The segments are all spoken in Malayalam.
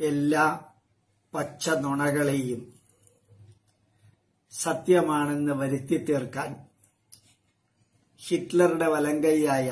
എല്ലാ പച്ച നുണകളെയും സത്യമാണെന്ന് വരുത്തി തീർക്കാൻ ഹിറ്റ്ലറുടെ വലങ്കൈയായ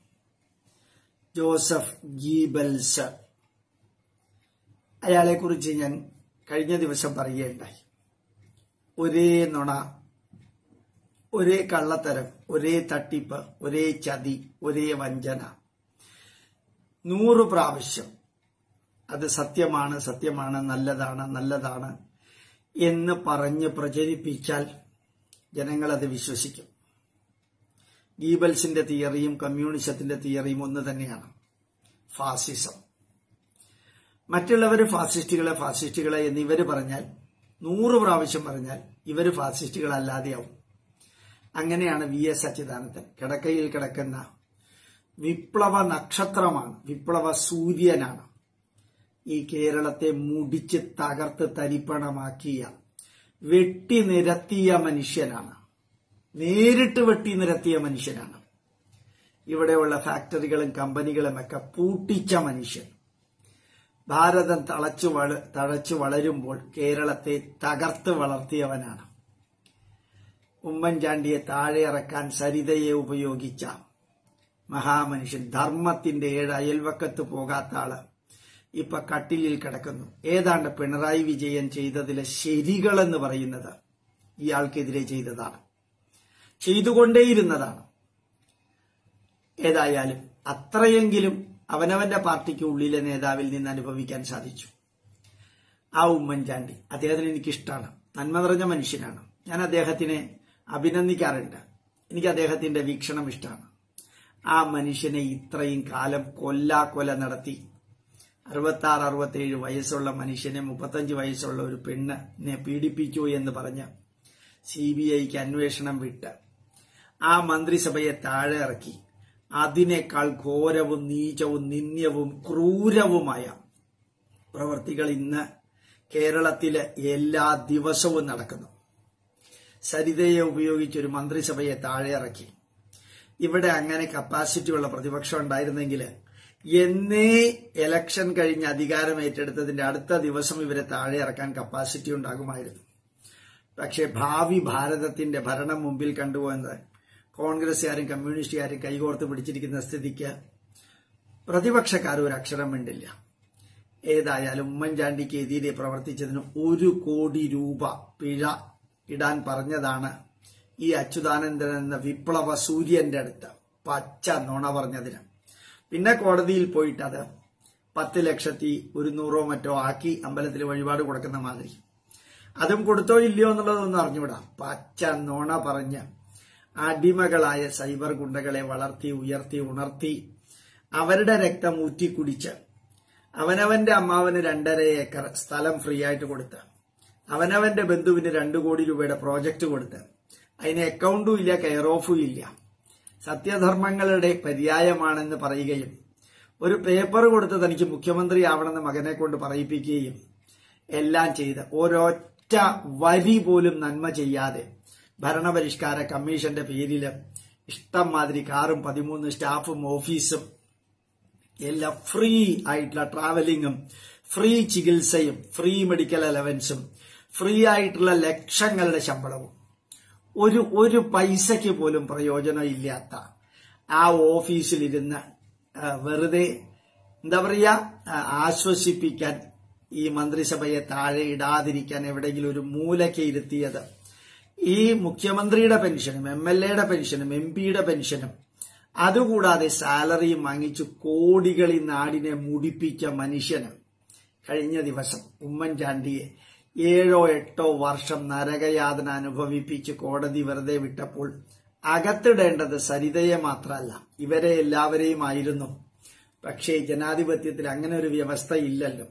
ജോസഫ് ഗീബൽസ്, അയാളെക്കുറിച്ച് ഞാൻ കഴിഞ്ഞ ദിവസം പറയുകയുണ്ടായി. ഒരേ നുണ, ഒരേ കള്ളത്തരം, ഒരേ തട്ടിപ്പ്, ഒരേ ചതി, ഒരേ വഞ്ചന 100 പ്രാവശ്യം അത് സത്യമാണ്, സത്യമാണ്, നല്ലതാണ്, നല്ലതാണ് എന്ന് പറഞ്ഞ് പ്രചരിപ്പിച്ചാൽ ജനങ്ങളത് വിശ്വസിക്കും. ഗീബൽസിന്റെ തിയറിയും കമ്മ്യൂണിസത്തിന്റെ തിയറിയും ഒന്ന് തന്നെയാണ്, ഫാസിസം. മറ്റുള്ളവർ ഫാസിസ്റ്റുകളെ എന്നിവർ പറഞ്ഞാൽ 100 പ്രാവശ്യം പറഞ്ഞാൽ ഇവർ ഫാസിസ്റ്റുകളല്ലാതെയാവും. അങ്ങനെയാണ് VS അച്യുതാനന്ദൻ. കിടക്കയിൽ കിടക്കുന്ന വിപ്ലവ നക്ഷത്രമാണ്, വിപ്ലവ സൂര്യനാണ്. ഈ കേരളത്തെ മുടിച്ച് തകർത്ത് തരിപ്പണമാക്കിയ, വെട്ടി നിരത്തിയ മനുഷ്യനാണ്. നേരിട്ട് വെട്ടി നിരത്തിയ മനുഷ്യനാണ്. ഇവിടെയുള്ള ഫാക്ടറികളും കമ്പനികളുമൊക്കെ പൂട്ടിച്ച മനുഷ്യൻ. ഭാരതം തഴച്ചു വളരുമ്പോൾ കേരളത്തെ തകർത്ത് വളർത്തിയവനാണ്. ഉമ്മൻചാണ്ടിയെ താഴെ ഇറക്കാൻ സരിതയെ ഉപയോഗിച്ച മഹാമനുഷ്യൻ. ധർമ്മത്തിന്റെ 7 അയൽവക്കത്ത് പോകാത്ത ആള് ഇപ്പൊ കട്ടിലിൽ കിടക്കുന്നു. ഏതാണ്ട് പിണറായി വിജയൻ ചെയ്തതിലെ ശരികളെന്ന് പറയുന്നത് ഇയാൾക്കെതിരെ ചെയ്തതാണ്, ചെയ്തുകൊണ്ടേയിരുന്നതാണ്. ഏതായാലും അത്രയെങ്കിലും അവനവന്റെ പാർട്ടിക്ക് ഉള്ളിലെ നേതാവിൽ നിന്ന് അനുഭവിക്കാൻ സാധിച്ചു. ആ ഉമ്മൻചാണ്ടി, അദ്ദേഹത്തിന് എനിക്കിഷ്ടമാണ്, നന്മ നിറഞ്ഞ മനുഷ്യനാണ്. ഞാൻ അദ്ദേഹത്തിനെ അഭിനന്ദിക്കാറുണ്ട്. എനിക്ക് അദ്ദേഹത്തിന്റെ വീക്ഷണം ഇഷ്ടമാണ്. ആ മനുഷ്യനെ ഇത്രയും കാലം കൊല നടത്തി 66-67 വയസ്സുള്ള മനുഷ്യനെ 35 വയസ്സുള്ള ഒരു പെണ്ണിനെ പീഡിപ്പിച്ചു എന്ന് പറഞ്ഞ് CBIക്ക് അന്വേഷണം വിട്ട് ആ മന്ത്രിസഭയെ താഴെ ഇറക്കി അതിനേക്കാൾ ഘോരവും നീചവും നിന്ദ്യവും ക്രൂരവുമായ പ്രവൃത്തികൾ ഇന്ന് കേരളത്തിലെ എല്ലാ ദിവസവും നടക്കുന്നു. സരിതയെ ഉപയോഗിച്ചൊരു മന്ത്രിസഭയെ താഴെ ഇറക്കി. ഇവിടെ അങ്ങനെ കപ്പാസിറ്റിയുള്ള പ്രതിപക്ഷം ഉണ്ടായിരുന്നെങ്കിൽ എന്നേ ഇലക്ഷൻ കഴിഞ്ഞ് അധികാരം ഏറ്റെടുത്തതിന്റെ അടുത്ത ദിവസം ഇവരെ താഴെ ഇറക്കാൻ കപ്പാസിറ്റി ഉണ്ടാകുമായിരുന്നു. പക്ഷെ ഭാവി ഭാരതത്തിന്റെ ഭരണം മുമ്പിൽ കണ്ടുപോകുന്നത് കോൺഗ്രസുകാരും കമ്മ്യൂണിസ്റ്റുകാരും കൈകോർത്ത് പിടിച്ചിരിക്കുന്ന സ്ഥിതിക്ക് പ്രതിപക്ഷക്കാർ ഒരു അക്ഷരം വേണ്ടില്ല. ഏതായാലും ഉമ്മൻചാണ്ടിക്കെതിരെ പ്രവർത്തിച്ചതിന് 1 കോടി രൂപ പിഴ ഇടാൻ പറഞ്ഞതാണ് ഈ അച്യുതാനന്ദൻ എന്ന വിപ്ലവ സൂര്യന്റെ അടുത്ത് പച്ച നുണ പറഞ്ഞതിന്. പിന്നെ കോടതിയിൽ പോയിട്ട് അത് 10,100,000 മറ്റോ ആക്കി അമ്പലത്തിൽ വഴിപാട് കൊടുക്കുന്ന മാതിരി. അതും കൊടുത്തോ ഇല്ലയോ എന്നുള്ളതൊന്നും അറിഞ്ഞുകൂടാ. പച്ച നുണ പറഞ്ഞ് അടിമകളായ സൈബർ ഗുണ്ടകളെ വളർത്തി ഉയർത്തി ഉണർത്തി അവരുടെ രക്തം ഊറ്റിക്കുടിച്ച് അവനവന്റെ അമ്മാവന് 2.5 ഏക്കർ സ്ഥലം ഫ്രീ ആയിട്ട് കൊടുത്ത് അവനവന്റെ ബന്ധുവിന് 2 കോടി രൂപയുടെ പ്രോജക്റ്റ് കൊടുത്ത് അതിന് അക്കൗണ്ടും ഇല്ല, കെയർ ഓഫും ഇല്ല, സത്യധർമ്മങ്ങളുടെ പര്യായമാണെന്ന് പറയുകയും ഒരു പേപ്പർ കൊടുത്ത് തനിക്ക് മുഖ്യമന്ത്രി ആവണമെന്ന് മകനെ കൊണ്ട് പറയിപ്പിക്കുകയും എല്ലാം ചെയ്ത് ഒരൊറ്റ വരി പോലും നന്മ ചെയ്യാതെ ഭരണപരിഷ്കാര കമ്മീഷന്റെ പേരിൽ ഇഷ്ടം മാതിരി കാറും 13 സ്റ്റാഫും ഓഫീസും എല്ലാം ഫ്രീ ആയിട്ടുള്ള ട്രാവലിംഗും ഫ്രീ ചികിത്സയും ഫ്രീ മെഡിക്കൽ അലവൻസും ഫ്രീ ആയിട്ടുള്ള ലക്ഷങ്ങളുടെ ശമ്പളവും ഒരു പൈസയ്ക്ക് പോലും പ്രയോജനം ഇല്ലാത്ത ആ ഓഫീസിലിരുന്ന് വെറുതെ എന്താ പറയാ ആശ്വസിപ്പിക്കാൻ ഈ മന്ത്രിസഭയെ താഴെ ഇടാതിരിക്കാൻ എവിടെയെങ്കിലും ഒരു മൂലയ്ക്ക് ഇരുത്തിയത് ഈ മുഖ്യമന്ത്രിയുടെ പെൻഷനും MLAയുടെ പെൻഷനും MPയുടെ പെൻഷനും അതുകൂടാതെ സാലറിയും വാങ്ങിച്ചു കോടികളിൽ നാടിനെ മുടിപ്പിച്ച മനുഷ്യന് കഴിഞ്ഞ ദിവസം ഉമ്മൻചാണ്ടിയെ 7-8 വർഷം നരകയാതന അനുഭവിപ്പിച്ച് കോടതി വെറുതെ വിട്ടപ്പോൾ അകത്തിടേണ്ടത് സരിതയെ മാത്രമല്ല ഇവരെ എല്ലാവരെയും ആയിരുന്നു. പക്ഷേ ജനാധിപത്യത്തിൽ അങ്ങനെ ഒരു വ്യവസ്ഥ ഇല്ലല്ലോ.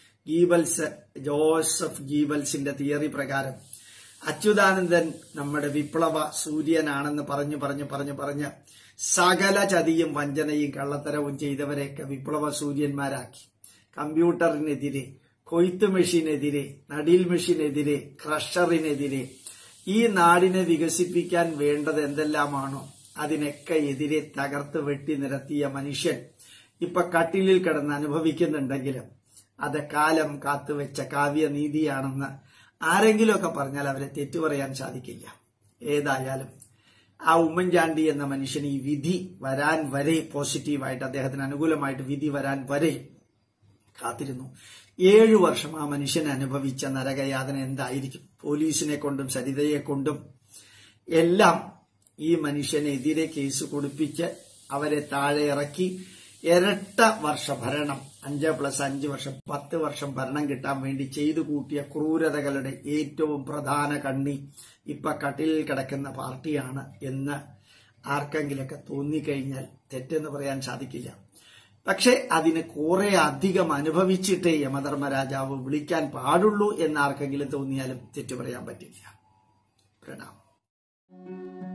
ജോസഫ് ഗീബൽസിന്റെ തിയറി പ്രകാരം അച്യുതാനന്ദൻ നമ്മുടെ വിപ്ലവ സൂര്യനാണെന്ന് പറഞ്ഞ് സകല ചതിയും വഞ്ചനയും കള്ളത്തരവും ചെയ്തവരെയൊക്കെ വിപ്ലവ സൂര്യന്മാരാക്കി. കമ്പ്യൂട്ടറിനെതിരെ, കൊയ്ത്ത് മെഷീനെതിരെ, നടീൽ മെഷീനെതിരെ, ക്രഷറിനെതിരെ, ഈ നാടിനെ വികസിപ്പിക്കാൻ വേണ്ടത് എന്തെല്ലാമാണോ അതിനൊക്കെ എതിരെ തകർത്ത് വെട്ടി നിരത്തിയ മനുഷ്യൻ ഇപ്പൊ കട്ടിലിൽ കിടന്ന് അനുഭവിക്കുന്നുണ്ടെങ്കിലും അത് കാലം കാത്തുവെച്ച കാവ്യനീതിയാണെന്ന് ആരെങ്കിലുമൊക്കെ പറഞ്ഞാൽ അവരെ തെറ്റു പറയാൻ സാധിക്കില്ല. ഏതായാലും ആ ഉമ്മൻചാണ്ടി എന്ന മനുഷ്യന് ഈ വിധി വരാൻ വരെ പോസിറ്റീവായിട്ട്, അദ്ദേഹത്തിന് അനുകൂലമായിട്ട് വിധി വരാൻ വരെ കാത്തിരുന്നു. 7 വർഷം ആ മനുഷ്യൻ അനുഭവിച്ച നരകയാതന എന്തായിരിക്കും? പോലീസിനെ കൊണ്ടും സരിതയെ കൊണ്ടും എല്ലാം ഈ മനുഷ്യനെതിരെ കേസ് കൊടുപ്പിച്ച് അവരെ താഴെ ഇറക്കി ഇരട്ട വർഷ ഭരണം, 5+5 വർഷം 10 വർഷം ഭരണം കിട്ടാൻ വേണ്ടി ചെയ്തു കൂട്ടിയ ക്രൂരതകളുടെ ഏറ്റവും പ്രധാന കണ്ണി ഇപ്പൊ കട്ടിലിൽ കിടക്കുന്ന പാർട്ടിയാണ് എന്ന് ആർക്കെങ്കിലൊക്കെ തോന്നിക്കഴിഞ്ഞാൽ തെറ്റെന്ന് പറയാൻ സാധിക്കില്ല. പക്ഷെ അതിന് കുറെ അധികം അനുഭവിച്ചിട്ടേ യമധർമ്മരാജാവ് വിളിക്കാൻ പാടുള്ളൂ എന്ന് ആർക്കെങ്കിലും തോന്നിയാലും തെറ്റു പറയാൻ പറ്റില്ല. പ്രണാമം.